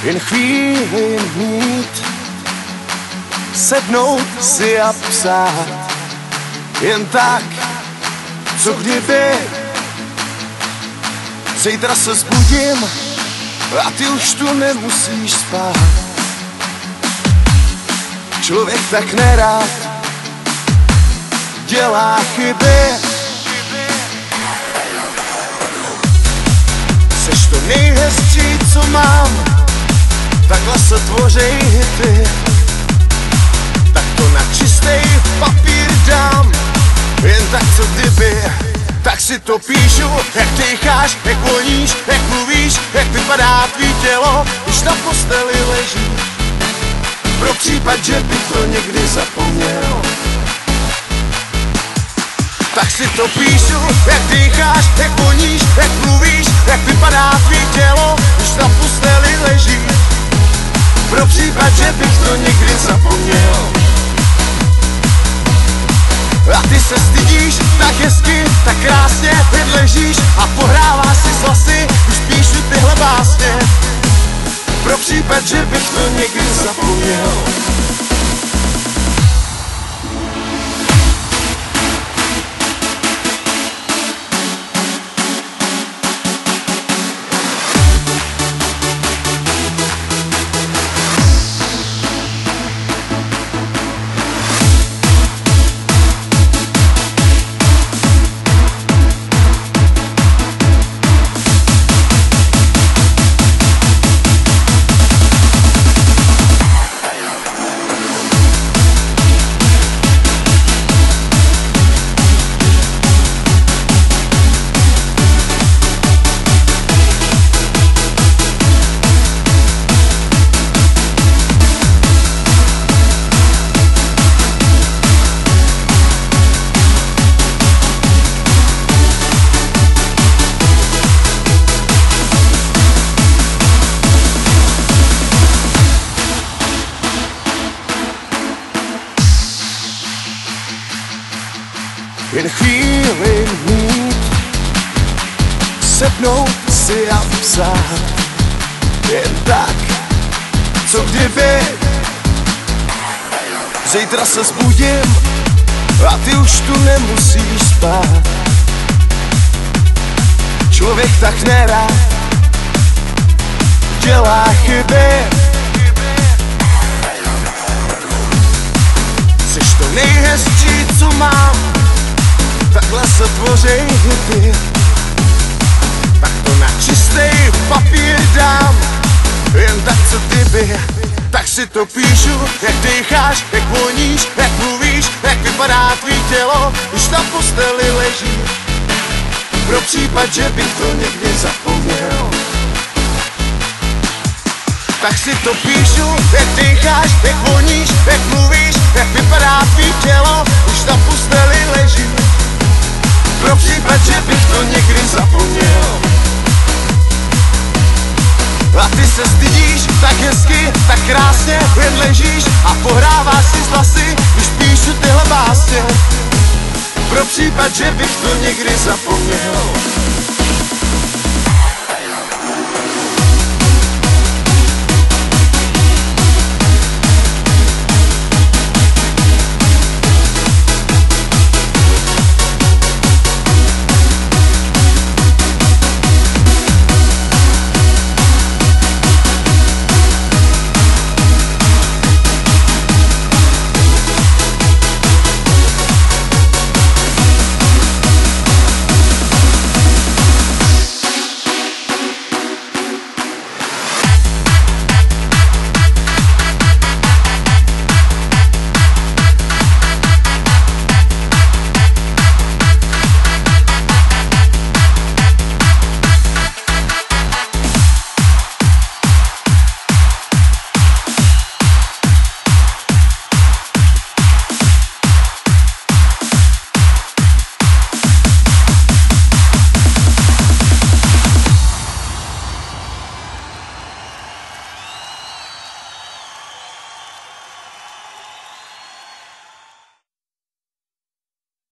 Jen chvíli mít, sednout si a psát. Jen tak, co kdyby. Zítra se zbudím a ty už tu nemusíš spát. Člověk tak nerád dělá chyby. Seš to nejhezčí, co mám, takhle se tvořej hity. Tak to na čistý papír dám, jen tak co kdyby. Tak si to píšu, jak dýcháš, jak voníš, jak mluvíš, jak vypadá tvý tělo, když na posteli leží. Pro případ, že bych to někdy zapomněl. Tak si to píšu, jak dýcháš, jak voníš, jak mluvíš, jak vypadá tvý tělo, když na posteli leží. Pro případ, že bych to někdy zapomněl. A ty se stydíš tak hezky, tak krásně, jen ležíš a pohráváš si s vlasy, když píšu tyhle básně. Pro případ, že bych to někdy zapomněl. Jen chvíli mít, sednout si a psát. Jen tak, co kdyby. Zítra se zbudím a ty už tu nemusíš spát. Člověk tak nerád dělá chyby. Jseš to nejhezčí, co mám, takhle se tvořej hity. Tak to na čistý papír dám, jen tak co kdyby. Tak si to píšu, jak dýcháš, jak voníš, jak mluvíš, jak vypadá tvý tělo, když na posteli leží. Pro případ, že bych to někdy zapomněl. Tak si to píšu, jak dýcháš, jak voníš, jak mluvíš, jak vypadá tvý tělo, když na posteli leží. Pro případ, že bych to někdy zapomněl. A ty se stydíš tak hezky, tak krásně, jen ležíš a pohráváš si s vlasy, když píšu tyhle básně. Pro případ, že bych to někdy zapomněl.